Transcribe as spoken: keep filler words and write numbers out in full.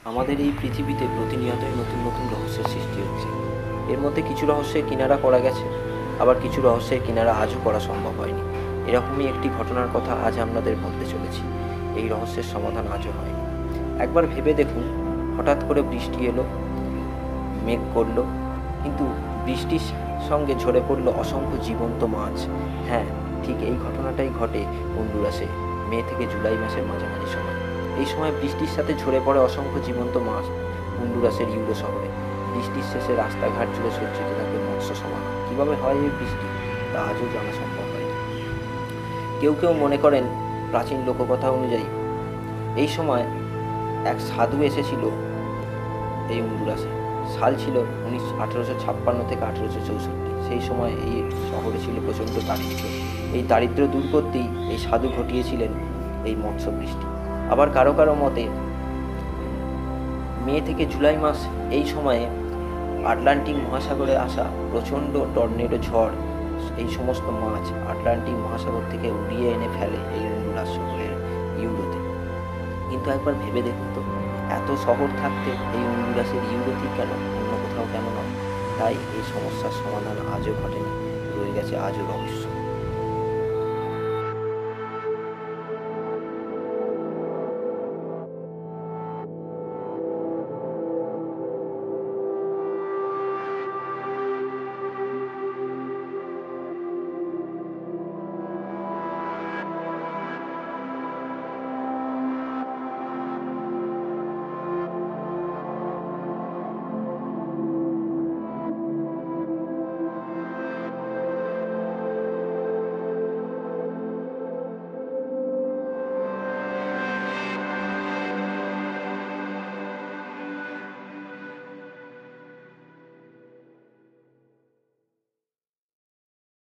আমাদের এই পৃথিবীতে প্রতিনিয়তই নতুন নতুন রহস্যের সৃষ্টি হচ্ছে। এর মধ্যে কিছু রহস্যের কিনারা করা গেছে, আবার কিছু রহস্যের কিনারা আজও করা সম্ভব হয়নি। এরকমই একটি ঘটনার কথা আজ আপনাদের বলতে চলেছি। এই রহস্যের সমাধান আজও হয়নি। একবার ভেবে দেখুন, হঠাৎ করে বৃষ্টি এলো, মেঘ করলো, কিন্তু বৃষ্টির সঙ্গে ঝরে পড়লো অসংখ্য জীবন্ত মাছ। হ্যাঁ, ঠিক এই ঘটনাটাই ঘটে হন্ডুরাসে মে থেকে জুলাই মাসের মাঝামাঝি সময়। এই সময় বৃষ্টির সাথে ঝরে পড়ে অসংখ্য জীবন্ত মাছ হন্ডুরাসের ইউরো শহরে। বৃষ্টির শেষে রাস্তাঘাট জুড়ে সজ্জিত থাকে মৎস্য সমারোহ। কীভাবে হয় এই বৃষ্টি, তা আজও জানা সম্ভব হয়নি। কেউ কেউ মনে করেন, প্রাচীন লোককথা অনুযায়ী এই সময় এক সাধু এসেছিল এই হন্ডুরাসে। সাল ছিল উনিশ আঠেরোশো ছাপ্পান্ন থেকে আঠেরোশো চৌষট্টি। সেই সময় এই শহরে ছিল প্রচণ্ড দারিদ্র। এই দারিদ্র দূর করতেই এই সাধু ঘটিয়েছিলেন এই মৎস্য বৃষ্টি। আবার কারো কারো মতে মে থেকে জুলাই মাস এই সময়ে আটলান্টিক মহাসাগরে আসা প্রচণ্ড টর্নেডো ঝড় এই সমস্ত মাছ আটলান্টিক মহাসাগর থেকে উড়িয়ে এনে ফেলে এই হন্ডুরাস শহরের ইউরোতে। কিন্তু একবার ভেবে দেখুন তো, এত শহর থাকতে এই হন্ডুরাসের ইউরোতেই কেন, অন্য কোথাও কেন নয়? তাই এই সমস্যার সমাধান আজও ঘটেনি, রয়ে গেছে আজও রহস্য।